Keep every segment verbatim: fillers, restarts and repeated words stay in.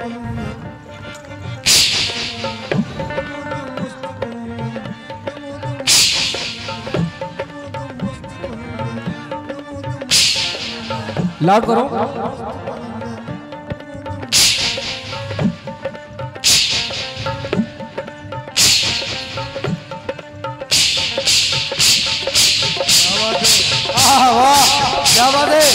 Loud करो। वाह क्या बात है।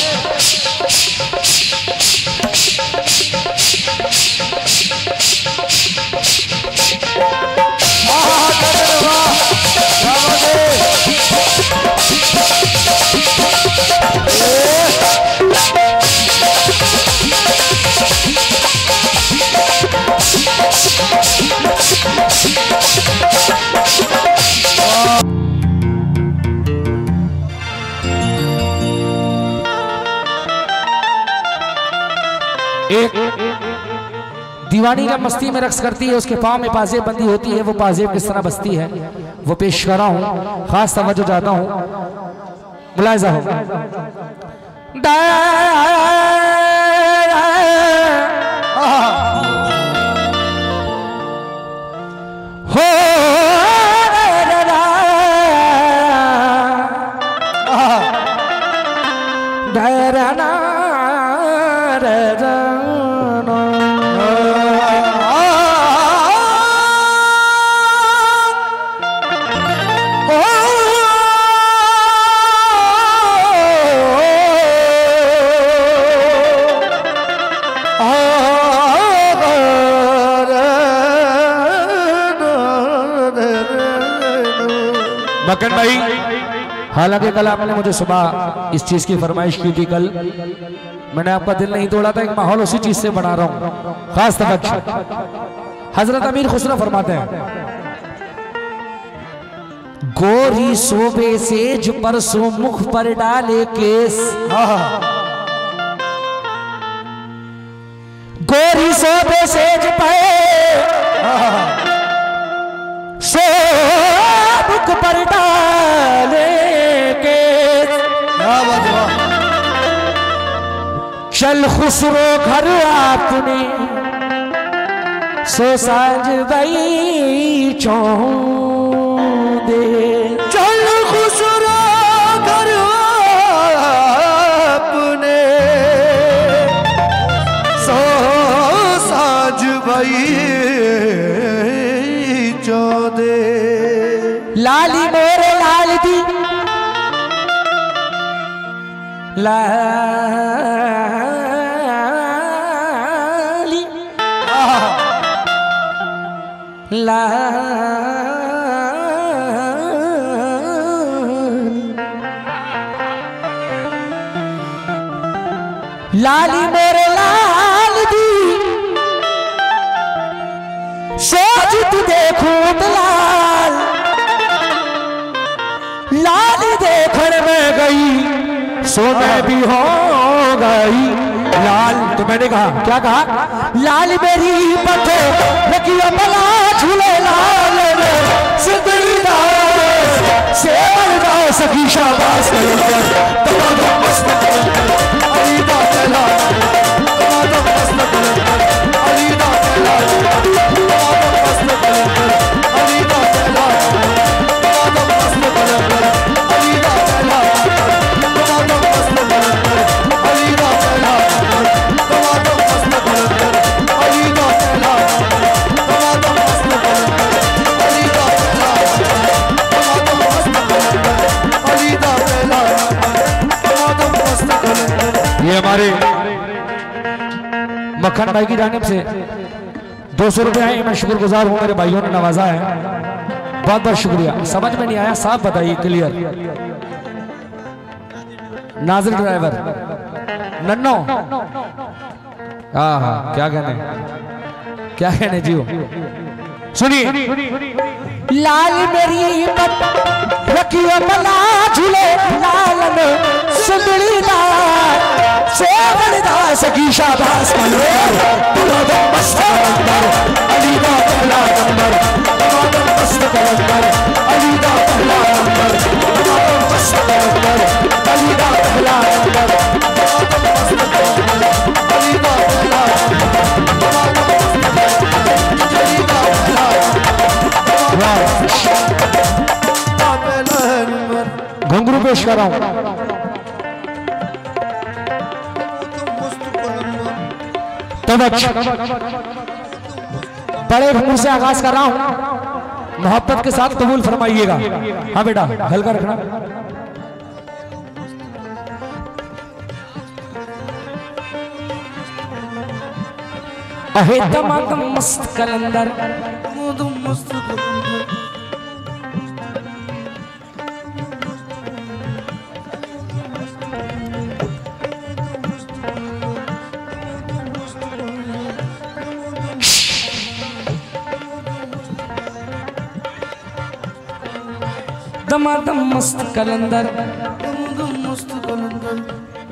एक दीवानी जब मस्ती में रक्स करती है, उसके पाँव में पाजेब बंदी होती है, वो पाजेब किस तरह बसती है वो पेश कर रहा हूँ। खास तवज्जो चाहता हूँ, मुलाहिजा हो। मक्कन भाई, हालांकि कल आपने मुझे सुबह इस चीज की फरमाइश की थी, कल मैंने आपका दिल नहीं तोड़ा था, एक माहौल उसी चीज से बना रहा हूं। खास तवज्जो, हजरत अमीर खुसरो फरमाते हैं, गोरी सोबे सेज परसों मुख पर डाले केस, गोरी सोबे सेज पे सो मुख पर डाले केस, चल खुसरो घर आपने सो साज बई चौदे, चल खुसरो घर आपने सो साज बई चौदे, लाली मोरे लाल दी लाली लाली मोरे लाल दी सोच तू देखूं लाल, लाल देखने में गई सो मैं भी हो गई लाल। तो मैंने कहा, क्या कहा, लाल मेरी पथो लगियो बला झूले लाल सिद्धड़ी दास से मरदा सखी शाबाश कर तमाम मस्त अली दा पहला तमाम मस्त अली दा पहला तमाम मस्त अली दा पहला तमाम मस्त अली दा पहला तमाम मस्त अली दा पहला तमाम मस्त अली दा पहला तमाम मस्त अली दा पहला तमाम मस्त अली दा पहला तमाम मस्त। ये हमारे मक्खन भाई की जानिब से दो सौ रुपये हैं, मैं शुक्रगुजार हूँ, मेरे भाइयों ने नवाजा है, बहुत बहुत शुक्रिया। समझ में नहीं आया, साफ बताइए क्लियर। नाजिर ड्राइवर नन्नो, हाँ हाँ क्या कहने क्या कहने जियो, सुनिए। लाल मेरी पत रखियो बला झूले लालन सुंदरी लाल से बड़दा सकी शाबाश तमाम मस्त अली दा पहला नंबर तमाम मस्त अली दा पहला नंबर तमाम मस्त अली दा पहला नंबर तमाम मस्त अली दा पहला नंबर। पेश कर रहा हूं। तवज्जो, बड़े घूंघट से आगाज कर रहा हूं, मोहब्बत के साथ कबूल फरमाइएगा। हाँ बेटा, हल्का रखना। अहे दमादम मस्त कलंदर, मस्त कलंदर, दमादम मस्त कलंदर, मस्त कलंदर।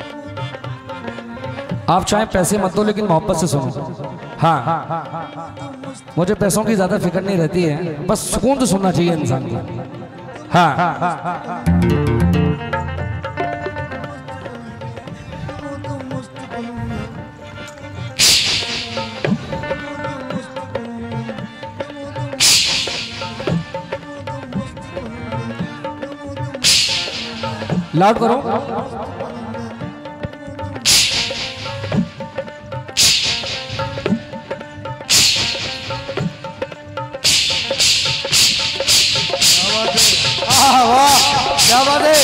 आप चाहे पैसे मत दो लेकिन मोहब्बत से सुनो। हाँ, मुझे पैसों की ज्यादा फिक्र नहीं रहती है, बस सुकून तो सुनना चाहिए इंसान को। हाँ, लाउड करो। वाह, क्या बात है।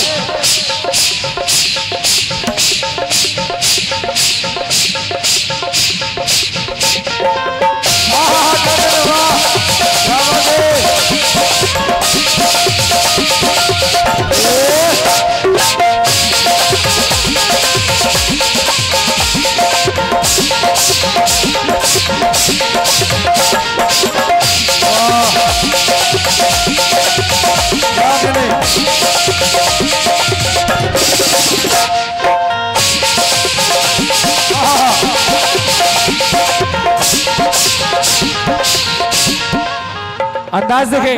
अंदाज देखे।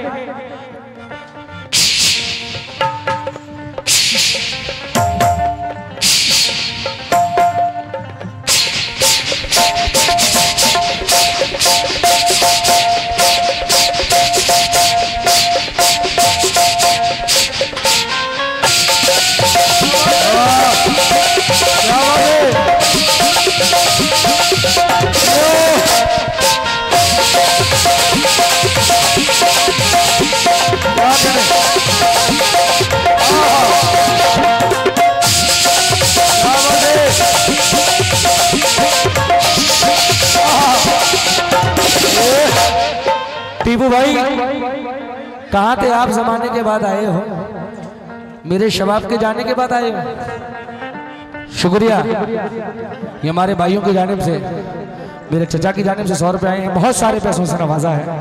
टीपू भाई, कहाँ थे आप? जमाने के बाद आए हो, मेरे शबाब के जाने के बाद आए हो। शुक्रिया। ये हमारे भाइयों की जानिब से, मेरे चचा की जानिब से सौ रुपए आए हैं, बहुत सारे पैसों से नवाजा है।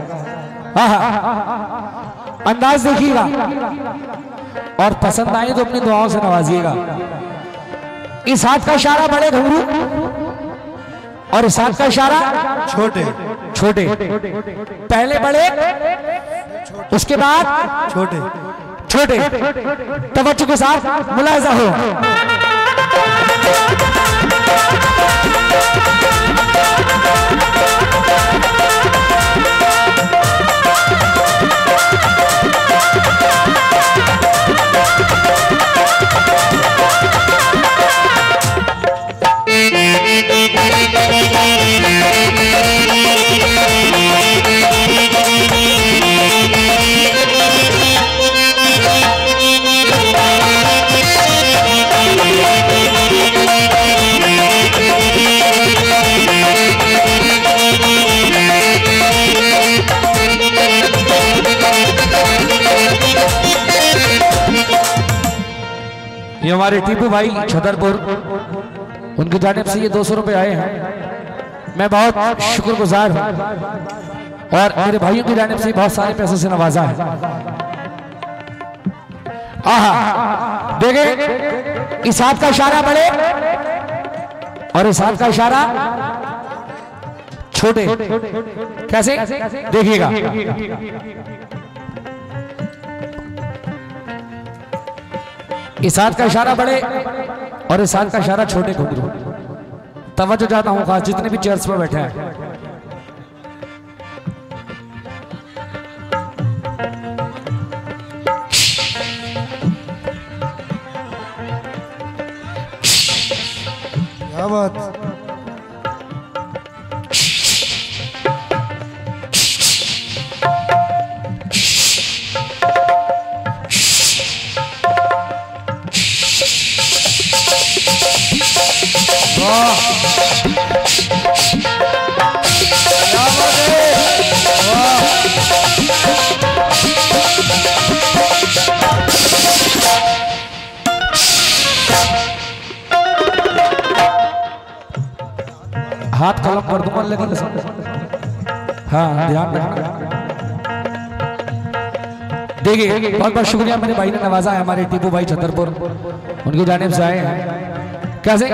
अंदाज देखिएगा और पसंद आए तो अपनी दुआओं से नवाजिएगा। इस हाथ का इशारा बड़े घुंघरू और इस हाथ का इशारा छोटे छोटे। पहले बड़े, उसके बाद छोटे छोटे। तवज्जो के साथ मुलाहिजा हो। ये हमारे टीपू भाई छतरपुर, उनकी जानिब से ये दो सौ रुपये आए हैं। मैं बहुत शुक्रगुजार हूँ और मेरे भाइयों की जानिब से बहुत सारे पैसों से नवाजा है। आहा, देखे, इस हाथ का इशारा बड़े और इस हाथ का इशारा छोटे। कैसे? देखिएगा। इस हाथ का इशारा बड़े और इस हाथ का इशारा छोटे घुंघरू। तवज्जो चाहता हूं खास जितने भी चेयर्स पर बैठे हैं। बात। हाथ कलम कर दूंगा लगी कसम। हाँ ध्यान रखना। देखिए बहुत बहुत शुक्रिया, मेरे भाई ने नवाजा है, हमारे टीपू भाई छतरपुर, उनकी जानिब से आए हैं। कैसे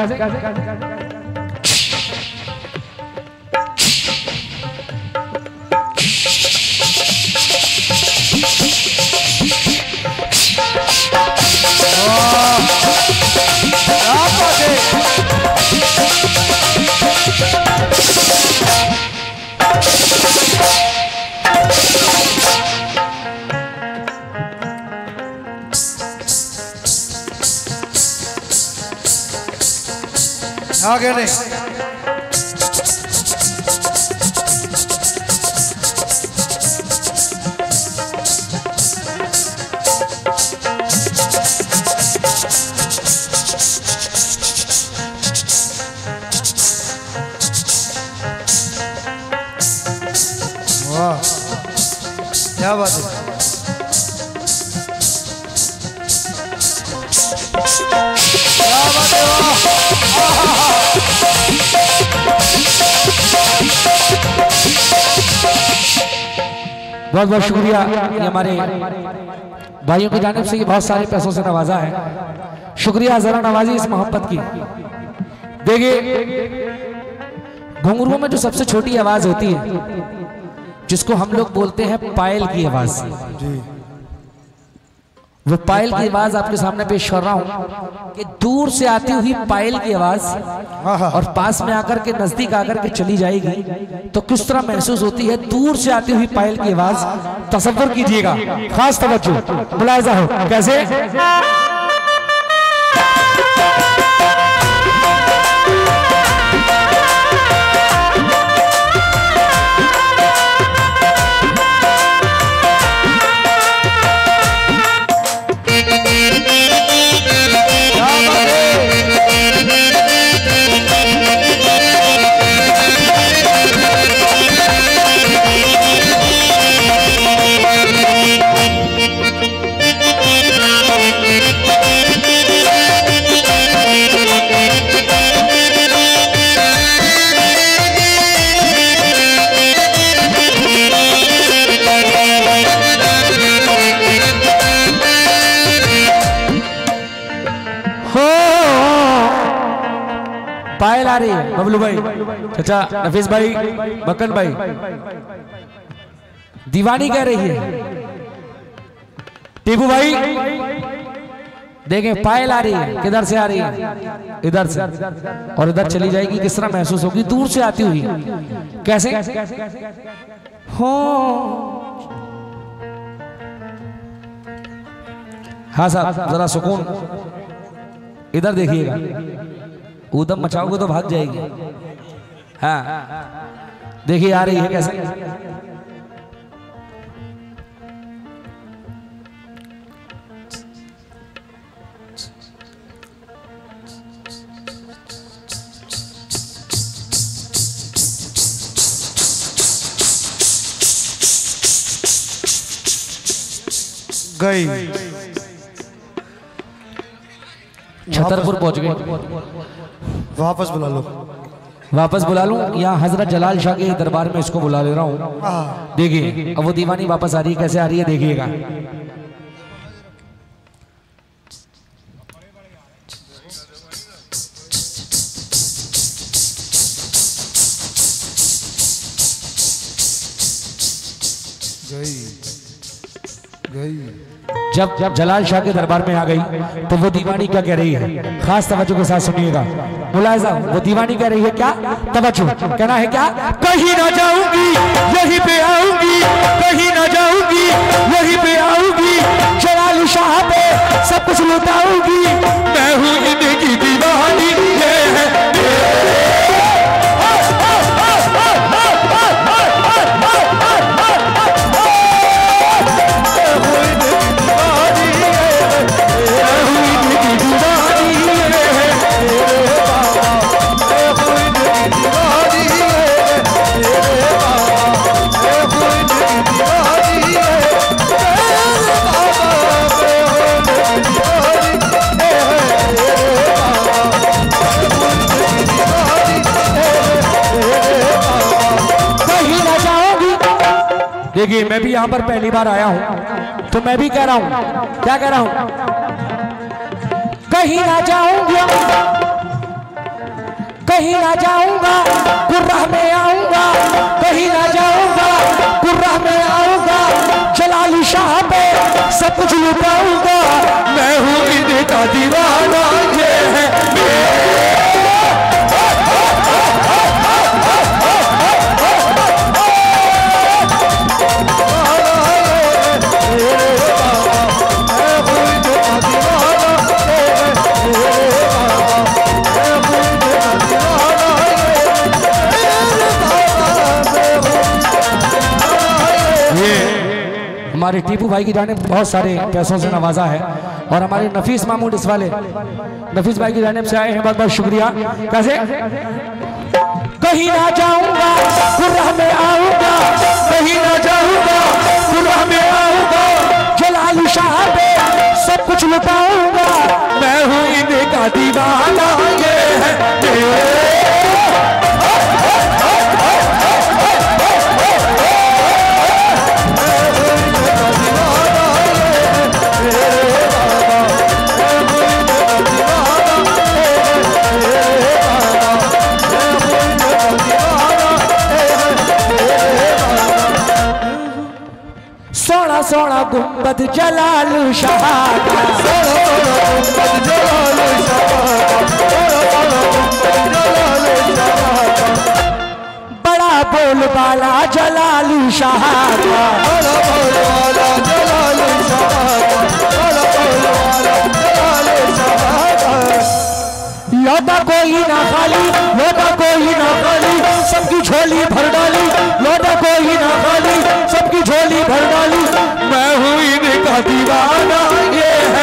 आगे नहीं। वाह क्या बात है। क्या बात है। बहुत बहुत शुक्रिया, ये हमारे भाइयों की जानिब से ये बहुत सारे पैसों से नवाजा है। शुक्रिया, जरा नवाजी इस मोहब्बत की। देखिए घुंघरुओं में जो सबसे छोटी आवाज होती है, जिसको हम लोग बोलते हैं पायल की आवाज, वो पायल की आवाज आपके सामने पेश कर रहा हूं कि दूर से आती हुई पायल की आवाज और पास में आकर के नजदीक आकर के चली जाएगी तो किस तरह महसूस होती है। दूर से आती हुई पायल की आवाज तसव्वुर कीजिएगा, खास तवज्जो मुलाहिजा हो। कैसे पायल आ रही है। बबलू भाई, चाचा नफीस भाई, बकन भाई, दीवानी कह रही है। टीपू भाई देखें पायल आ रही है, किधर से आ रही है? इधर से, और इधर चली जाएगी। किस तरह महसूस होगी दूर से आती हुई? कैसे हो? हाँ साहब जरा सुकून, इधर देखिएगा, ऊधम मचाओगे तो भाग जाएगी। हाँ देखिए आ रही है कैसे। गई छतरपुर पहुंच गए। वापस बुला लो, वापस बुला लूं? यहाँ हजरत जलाल शाह के दरबार में इसको बुला ले रहा हूँ। देखिए अब वो दीवानी वापस आ रही है, कैसे आ रही है देखिएगा। गई गई जब जब जलाल शाह के दरबार में आ गई तो वो दीवानी क्या कह रही है, खास तवज्जो के साथ सुनिएगा मुलाहिजा। वो दीवानी कह रही है क्या, तवज्जो, कहना है क्या? कहीं ना जाऊंगी यहीं पे आऊंगी, कहीं ना जाऊंगी यहीं पे आऊंगी, जलाल शाह पे सब कुछ लुटाऊंगी, मैं हूँ इनकी दीवानी, ये है देखिए मैं भी यहाँ पर पहली बार आया हूँ तो मैं भी कह रहा हूँ, क्या कह रहा हूँ, कहीं ना जाऊंगा कहीं ना जाऊंगा कुर्रा में आऊंगा, कहीं ना जाऊंगा कुर्रा में आऊंगा, जलाली शाह पे सब कुछ लुटाऊंगा, मैं हूँ इनका दीवाना ये है हमारे टीपू भाई की जानिब बहुत सारे पैसों से नवाजा है और हमारे नफीस मामूद इस वाले नफीस भाई की जानिब से आए हैं, बहुत बहुत शुक्रिया। कैसे कहीं ना जाऊंगा कुर्रा में आऊंगा, कहीं ना जाऊंगा कुर्रा में आऊंगा, जलाली शाह पे सब कुछ लुटाऊंगा, मैं हूँ इनका दीवाना ये है सोना सोना गुंबद जलालू शाह का, सोना सोना गुंबद जलालू शाह का, बड़ा बोल बाला जलालू शाह का, बड़ा बोल बाला जलालू शाह का, बड़ा बोल बाला जलालू शाह का, लौटा कोई ना खाली, लौटा कोई ना खाली, सबकी झोली भर डाली, लौटा कोई ना खाली, सबकी झोली भर डाली, मैं हूँ इनका दीवाना ये है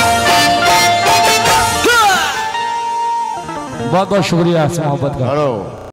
बहुत बहुत शुक्रिया मोहब्बत का।